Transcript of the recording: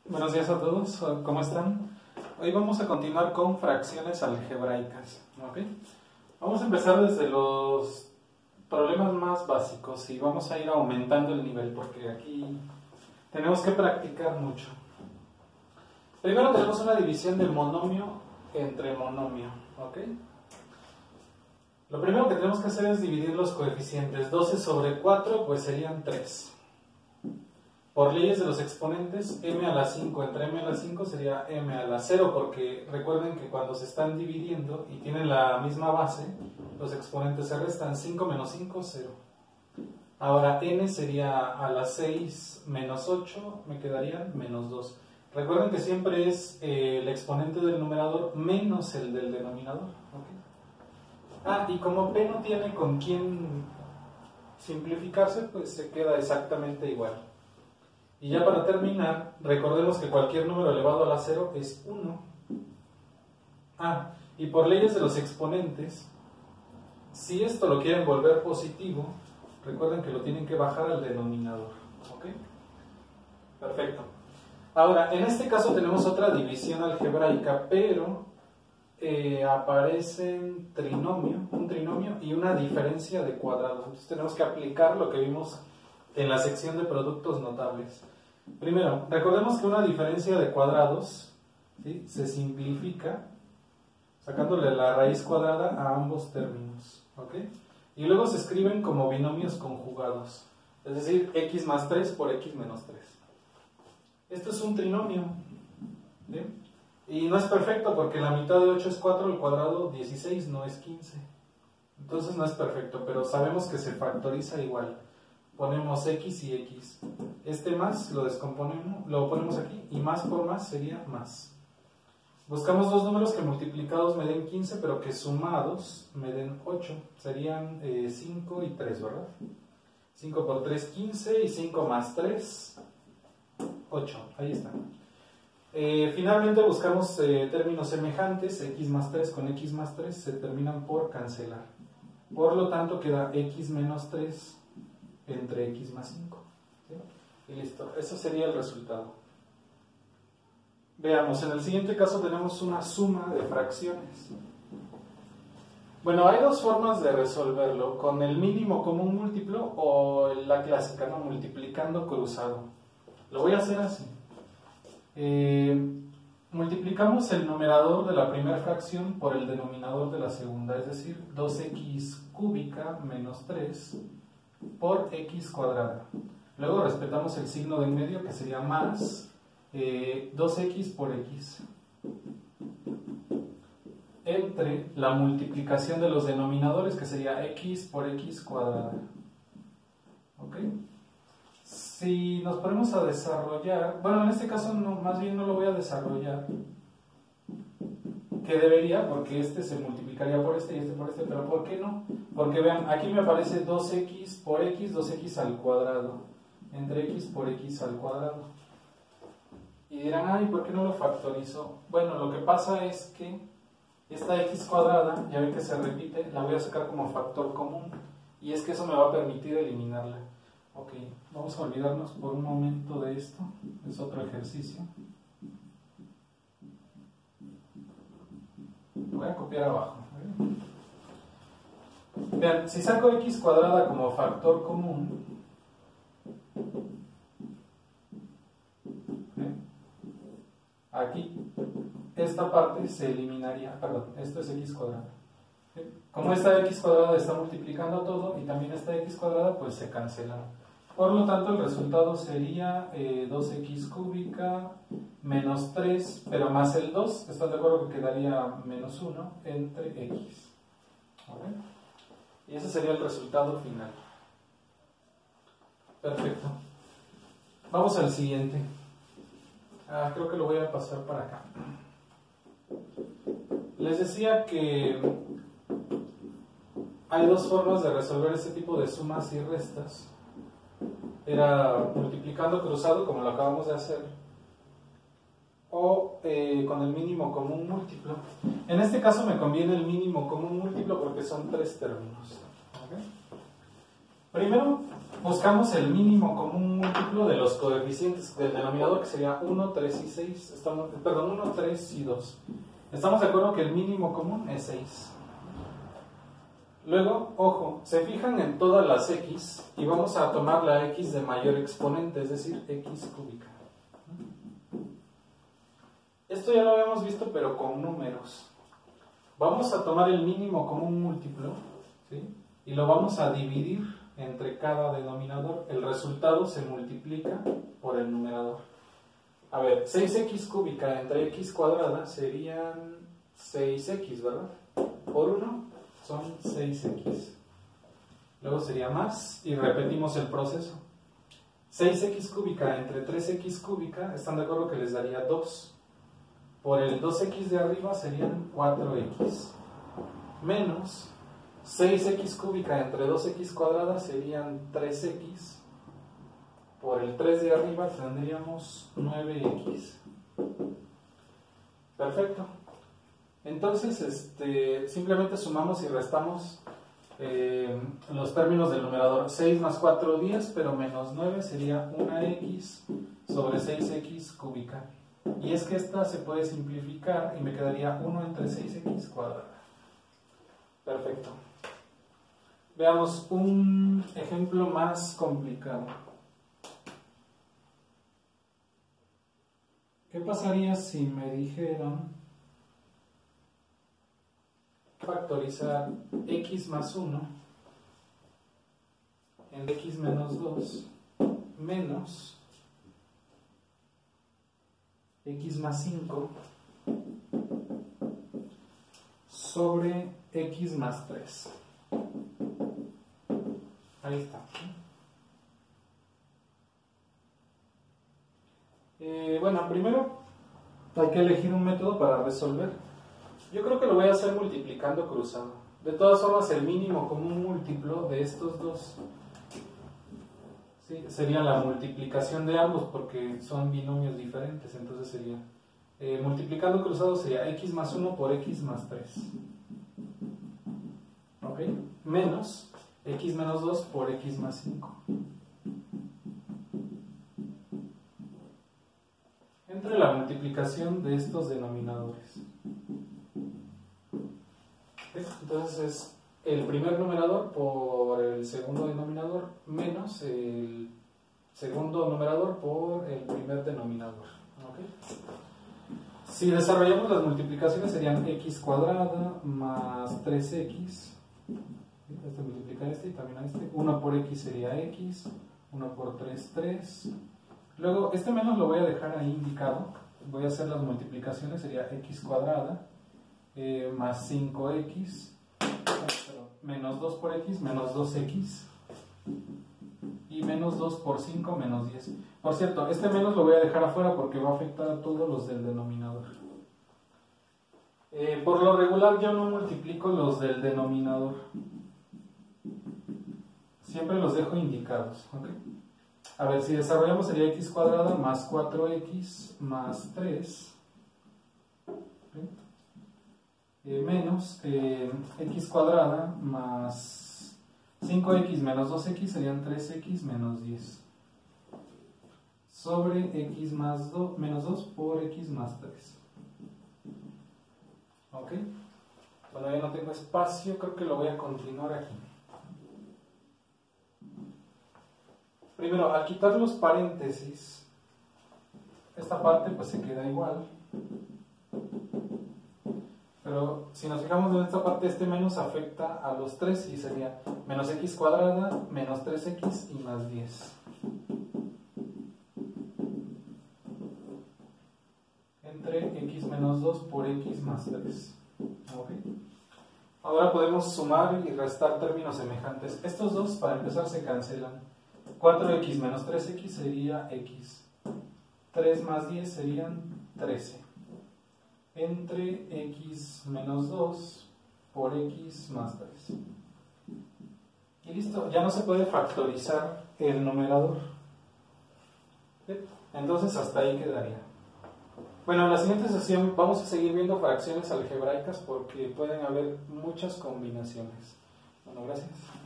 Buenos días a todos, ¿cómo están? Hoy vamos a continuar con fracciones algebraicas, ¿ok? Vamos a empezar desde los problemas más básicos y vamos a ir aumentando el nivel porque aquí tenemos que practicar mucho. Primero tenemos una división de monomio entre monomio, ¿ok? Lo primero que tenemos que hacer es dividir los coeficientes. 12 sobre 4 pues serían 3. Por leyes de los exponentes, m a la 5 entre m a la 5 sería m a la 0, porque recuerden que cuando se están dividiendo y tienen la misma base, los exponentes se restan. 5 menos 5, 0. Ahora n sería a la 6 menos 8, me quedarían menos 2. Recuerden que siempre es el exponente del numerador menos el del denominador. ¿Okay? Y como p no tiene con quién simplificarse, pues se queda exactamente igual. Y ya para terminar, recordemos que cualquier número elevado a la 0 es 1. Y por leyes de los exponentes, si esto lo quieren volver positivo, recuerden que lo tienen que bajar al denominador. ¿Ok? Perfecto. Ahora, en este caso tenemos otra división algebraica, pero aparece un trinomio y una diferencia de cuadrados. Entonces tenemos que aplicar lo que vimos en la sección de productos notables. Primero, recordemos que una diferencia de cuadrados, ¿sí?, se simplifica sacándole la raíz cuadrada a ambos términos, ¿ok? Y luego se escriben como binomios conjugados, es decir, x más 3 por x menos 3. Esto es un trinomio, ¿sí? Y no es perfecto porque la mitad de 8 es 4, el cuadrado 16, no es 15. Entonces no es perfecto, pero sabemos que se factoriza igual. Ponemos x y x. Este más lo descomponemos, lo ponemos aquí, y más por más sería más. Buscamos dos números que multiplicados me den 15, pero que sumados me den 8. Serían 5 y 3, ¿verdad? 5 por 3, 15, y 5 más 3, 8. Ahí está. Finalmente buscamos términos semejantes. X más 3 con x más 3 se terminan por cancelar. Por lo tanto queda x menos 3 entre x más 5. ¿Sí? Y listo, eso sería el resultado. Veamos, en el siguiente caso tenemos una suma de fracciones. Bueno, hay dos formas de resolverlo, con el mínimo común múltiplo o la clásica, ¿no?, multiplicando cruzado. Lo voy a hacer así. Multiplicamos el numerador de la primera fracción por el denominador de la segunda, es decir, 2x cúbica menos 3 por x cuadrada. Luego respetamos el signo de en medio, que sería más 2x por x, entre la multiplicación de los denominadores, que sería x por x cuadrada. ¿Ok? Si nos ponemos a desarrollar, bueno, en este caso no, más bien no lo voy a desarrollar, que debería, porque este se multiplicaría por este y este por este, pero ¿por qué no? Porque vean, aquí me aparece 2x por x, 2x al cuadrado, entre x por x al cuadrado. Y dirán, ¿por qué no lo factorizo? Bueno, lo que pasa es que esta x cuadrada, ya ven que se repite, la voy a sacar como factor común, y es que eso me va a permitir eliminarla. Ok, vamos a olvidarnos por un momento de esto, es otro ejercicio. Voy a copiar abajo. Vean, si saco x cuadrada como factor común, aquí esta parte se eliminaría, perdón, esto es x cuadrada. Como esta x cuadrada está multiplicando todo y también esta x cuadrada, pues se cancelan. Por lo tanto, el resultado sería 2x cúbica menos 3, pero más el 2, ¿están de acuerdo que quedaría menos 1 entre x? ¿Okay? Y ese sería el resultado final. Perfecto. Vamos al siguiente. Creo que lo voy a pasar para acá. Les decía que hay dos formas de resolver este tipo de sumas y restas. Era multiplicando cruzado, como lo acabamos de hacer, o con el mínimo común múltiplo. En este caso me conviene el mínimo común múltiplo porque son 3 términos. ¿Okay? Primero buscamos el mínimo común múltiplo de los coeficientes del denominador, que sería 1, 3 y 6. Perdón, 1, 3 y 2. Estamos de acuerdo que el mínimo común es 6. Luego, ojo, se fijan en todas las x y vamos a tomar la x de mayor exponente, es decir, x cúbica. Esto ya lo habíamos visto, pero con números. Vamos a tomar el mínimo común múltiplo, ¿sí? Y lo vamos a dividir entre cada denominador. El resultado se multiplica por el numerador. A ver, 6x cúbica entre x cuadrada serían 6x, ¿verdad? Por 1 son 6x. Luego sería más y repetimos el proceso. 6x cúbica entre 3x cúbica, ¿están de acuerdo que les daría 2? Por el 2x de arriba serían 4x. Menos 6x cúbica entre 2x cuadrada serían 3x. Por el 3 de arriba tendríamos 9x. Perfecto. Entonces, simplemente sumamos y restamos los términos del numerador. 6 más 4, 10, pero menos 9 sería 1x sobre 6x cúbica. Y es que esta se puede simplificar y me quedaría 1 entre 6x cuadrada. Perfecto. Veamos un ejemplo más complicado. ¿Qué pasaría si me dijeran factorizar x más 1 en x menos 2 menos x más 5 sobre x más 3? Ahí está. Bueno, primero hay que elegir un método para resolver. Yo creo que lo voy a hacer multiplicando cruzado. De todas formas, el mínimo común múltiplo de estos dos, ¿sí?, sería la multiplicación de ambos porque son binomios diferentes. Entonces sería, multiplicando cruzado sería x más 1 por x más 3. ¿Ok? Menos x menos 2 por x más 5. Entre la multiplicación de estos denominadores. Entonces es el primer numerador por el segundo denominador menos el segundo numerador por el primer denominador. ¿Okay? Si desarrollamos las multiplicaciones serían x cuadrada más 3x. Este multiplica a este y también a este. 1 por x sería x. 1 por 3, 3. Luego, este menos lo voy a dejar ahí indicado. Voy a hacer las multiplicaciones, sería x cuadrada más 5x, menos 2 por x, menos 2x, y menos 2 por 5, menos 10. Por cierto, este menos lo voy a dejar afuera porque va a afectar a todos los del denominador. Por lo regular yo no multiplico los del denominador. Siempre los dejo indicados. ¿Okay? A ver, si desarrollamos sería x cuadrada más 4x más 3. ¿Okay? Menos x cuadrada más 5x menos 2x serían 3x menos 10 sobre x más 2, menos 2 por x más 3. ¿Ok? Bueno, ya no tengo espacio, creo que lo voy a continuar aquí. Primero, al quitar los paréntesis, esta parte pues se queda igual. Pero si nos fijamos en esta parte, este menos afecta a los 3 y sería menos x cuadrada, menos 3x y más 10. Entre x menos 2 por x más 3. ¿Okay? Ahora podemos sumar y restar términos semejantes. Estos dos, para empezar, se cancelan. 4x menos 3x sería x. 3 más 10 serían 13. Entre x menos 2 por x más 3. Y listo, ya no se puede factorizar el numerador. Entonces hasta ahí quedaría. Bueno, en la siguiente sesión vamos a seguir viendo fracciones algebraicas porque pueden haber muchas combinaciones. Bueno, gracias.